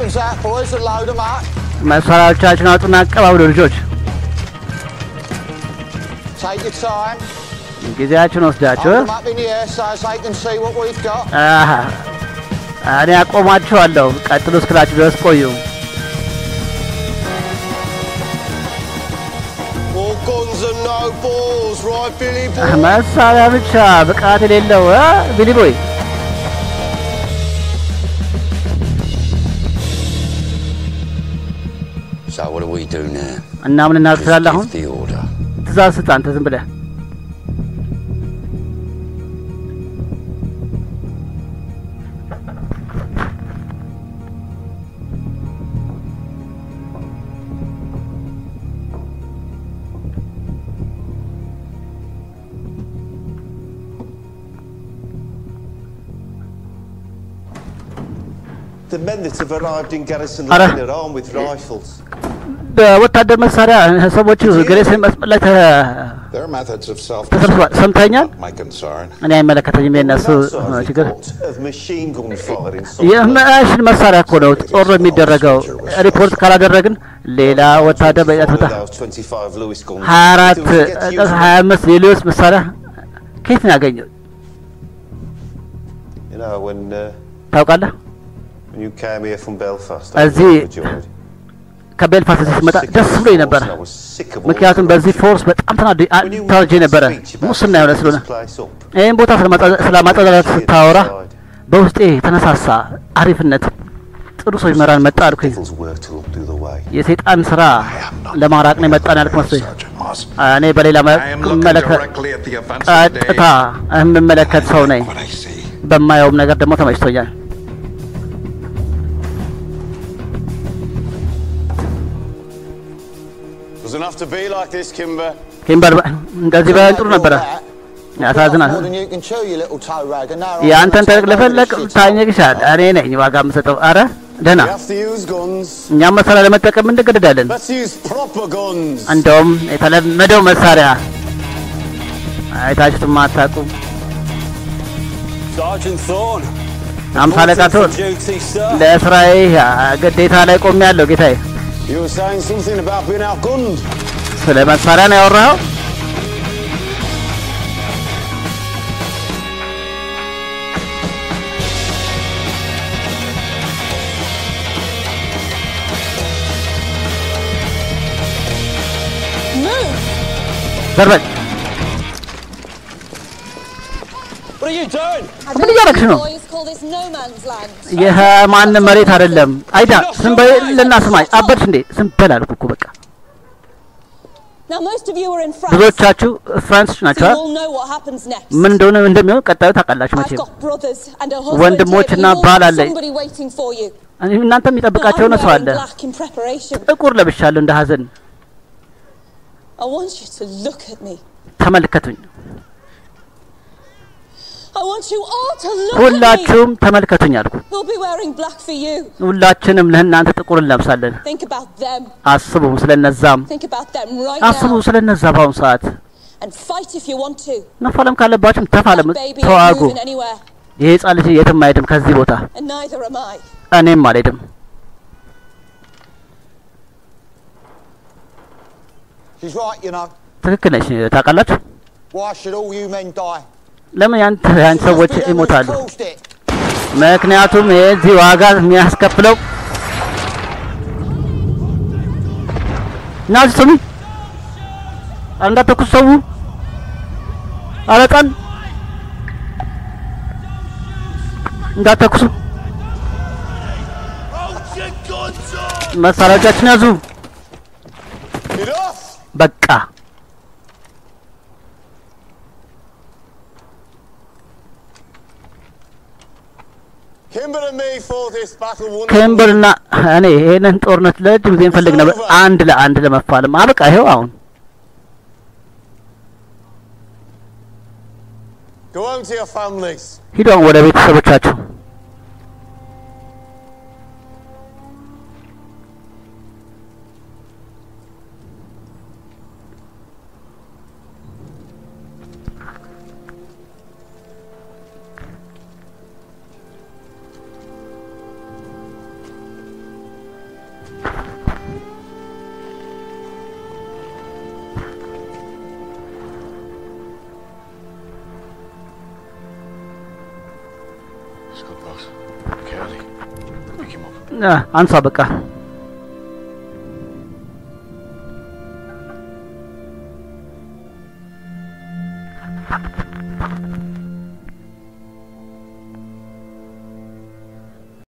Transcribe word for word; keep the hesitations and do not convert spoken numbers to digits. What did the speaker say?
weapons out, boys, and load them up. መሳሪያዎቻችሁን አውጡና አቀባብሉ ልጆች። Take your time. ጊዜያችሁን ወስዳችሁ Hold them up in the air so as they can see what we've got. አሃ እኔ አቆማችኋለሁ። ቀጥሉ እስክላችሁ ድረስ ቆዩ። All guns and no balls, right, Billy boy? መሳሪያ ብቻ ብቃት የሌለው ቢሊ ቦይ። So what do we do now? እና ምን እናደርጋለን አሁን? ትእዛዝ ስጥ አንተ ዝም ብለህ። The men that have arrived in Garrison Lane are armed with rifles. በወታደር መሳሪያ ሰዎቹ ገሬሰን መስመር Their methods of self ሰምተኛል። እኔ አይመለከተኝም የነሱ ችግር። የማሽን መሳሪያ እኮ ነው ጦር የሚደረገው። ሪፖርት ካላደረግን ሌላ ወታደር በያት ወጣ ሀያ አራት ሀያ አምስት የሌሎች መሳሪያ ከየት ነው ያገኘው? ታውቃለህ? You came here from Belfast. እዚህ ከቤልፋስት ሲመጣ ደስ ብሎኝ ነበር። ምክንያቱም በዚህ ፎርስ በጣም ተናድጄ ነበረ። ሙስና የሆነ ስለሆነ ይሄን ቦታ ስለማጣጣላት ስታወራ በውስጤ ተነሳሳ። አሪፍነት ጥሩ ሰው ይመራን መጣ አልኩኝ። የሰይጣን ስራ ለማራቅ ነው የመጣን ያልኩ መስሎኝ እኔ በሌላ መለከት ቀጥታ የምመለከት ሰው ነኝ። በማየውም ነገር ደግሞ ተመችቶኛል። Was enough to be like this, Kimber. Kimber, እንደዚህ ባይሆን ጥሩ ነበረ። ያሳዝናል። ያንተን ታሪክ ለፈለክ ታኘግሻል። እኔ ነኝ ዋጋ የምሰጠው። አረ ደህና እኛም መሳሪያ ለመጠቀም እንገደዳለን። እንደውም የተለመደው መሳሪያ አይታችሁትም አታውቁም። አምሳ አለቃ ቶን ለስራዬ ግዴታ ላይ ቆሜያለሁ ጌታዬ። You were saying something about being outgunned. ስለ መሳሪያ ነው ያወራኸው? ዘርበል What are you doing? ምን እያደረግሽ ነው? ይሄ ማንም መሬት አይደለም። አይዳ ዝም በልና ስማኝ። አበድሽ እንዴ? ዝም በል አልኩ እኮ በቃ። ብዙዎቻችሁ ፍራንስ ናቸው። ምን እንደሆነ እንደሚሆን ቀጣዩ ታውቃላችሁ መቼም። ወንድሞችና ባል አለኝ። እናንተ የሚጠብቃቸው ነው ሰው አለ። ጥቁር ለብሻለሁ እንደ ሀዘን። ተመልከቱኝ። ሁላችሁም ተመልከቱኝ አልኩ። ሁላችንም ለእናንተ ጥቁር እንለብሳለን። አስቡ ስለነዛም አስቡ ስለነዛ በአሁኑ ሰዓት መፋለም ካለባችሁም ተፋለም፣ ተዋጉ። ይሄ ሕፃን ልጅ የትም አይሄድም ከዚህ ቦታ፣ እኔም አልሄድም። ትክክል ነሽ ታውቃላችሁ። ለምን ያንተ ያን ሰዎች ይሞታሉ? ምክንያቱም የዚህ ዋጋ የሚያስከፍለው ናዝ ስሚ አንዳተኩስ ሰው አለቃን እንዳተኩሱ መሳሪያዎቻችን ያዙ። በቃ ኬምበርና እኔ ይሄንን ጦርነት ለረጅም ጊዜ እንፈልግ ነበር፣ አንድ ለአንድ ለመፋለም አበቃ። ይሄው አሁን ሂዱ ወደ ቤተሰቦቻችሁ። አንሳ በቃ